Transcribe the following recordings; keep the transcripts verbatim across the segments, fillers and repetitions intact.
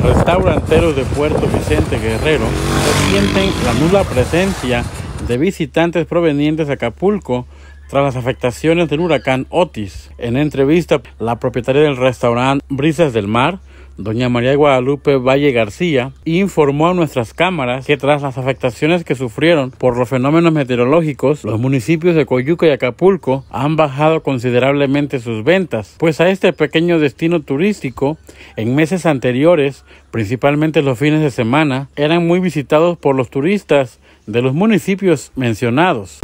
Restauranteros de Puerto Vicente Guerrero resienten la nula presencia de visitantes provenientes de Acapulco tras las afectaciones del huracán Otis. En entrevista, la propietaria del restaurante Brisas del Mar, doña María Guadalupe Valle García, informó a nuestras cámaras que tras las afectaciones que sufrieron por los fenómenos meteorológicos, los municipios de Coyuca y Acapulco han bajado considerablemente sus ventas, pues a este pequeño destino turístico, en meses anteriores, principalmente los fines de semana, eran muy visitados por los turistas de los municipios mencionados.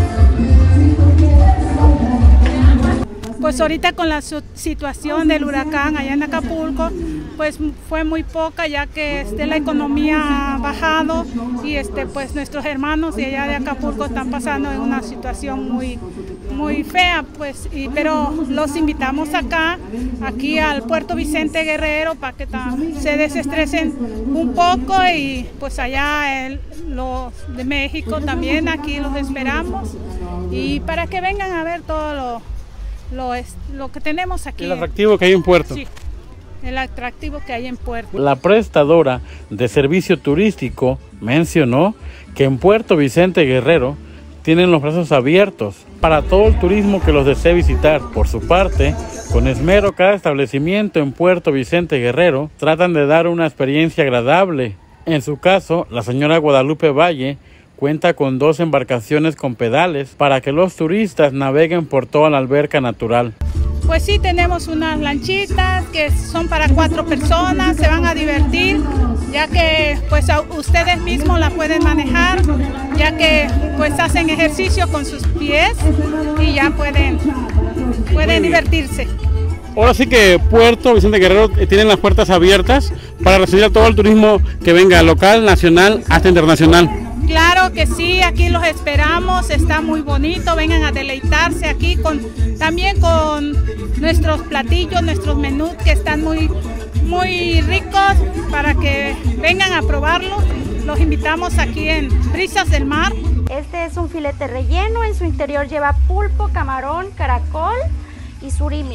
Pues ahorita con la situación del huracán allá en Acapulco, pues fue muy poca, ya que este, la economía ha bajado y este, pues nuestros hermanos de allá de Acapulco están pasando en una situación muy, muy fea, pues, y, pero los invitamos acá, aquí al Puerto Vicente Guerrero, para que se desestresen un poco, y pues allá el, los de México también, aquí los esperamos, y para que vengan a ver todo lo Lo, es, lo que tenemos aquí. El atractivo que hay en Puerto. Sí, el atractivo que hay en Puerto. La prestadora de servicio turístico mencionó que en Puerto Vicente Guerrero tienen los brazos abiertos para todo el turismo que los desee visitar. Por su parte, con esmero, cada establecimiento en Puerto Vicente Guerrero tratan de dar una experiencia agradable. En su caso, la señora Guadalupe Valle cuenta con dos embarcaciones con pedales para que los turistas naveguen por toda la alberca natural. Pues sí, tenemos unas lanchitas que son para cuatro personas, se van a divertir, ya que pues ustedes mismos la pueden manejar, ya que pues hacen ejercicio con sus pies y ya pueden, pueden divertirse. Ahora sí que Puerto Vicente Guerrero tiene las puertas abiertas para recibir a todo el turismo que venga, local, nacional, hasta internacional. Claro que sí, aquí los esperamos, está muy bonito, vengan a deleitarse aquí con también con nuestros platillos, nuestros menús que están muy, muy ricos, para que vengan a probarlos. Los invitamos aquí en Brisas del Mar. Este es un filete relleno, en su interior lleva pulpo, camarón, caracol y surimi.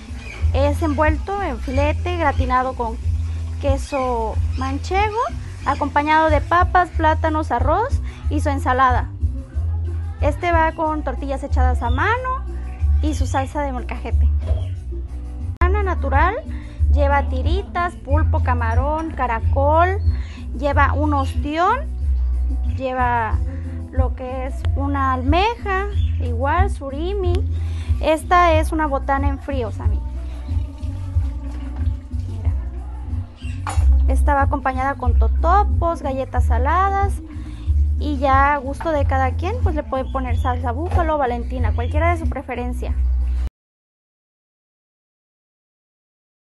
Es envuelto en filete gratinado con queso manchego, acompañado de papas, plátanos, arroz y su ensalada. Este va con tortillas echadas a mano y su salsa de molcajete. Cana natural lleva tiritas, pulpo, camarón, caracol, lleva un ostión, lleva lo que es una almeja, igual surimi. Esta es una botana en fríos, amigos. Esta va acompañada con totopos, galletas saladas, y ya a gusto de cada quien pues le pueden poner salsa búfalo o valentina, cualquiera de su preferencia.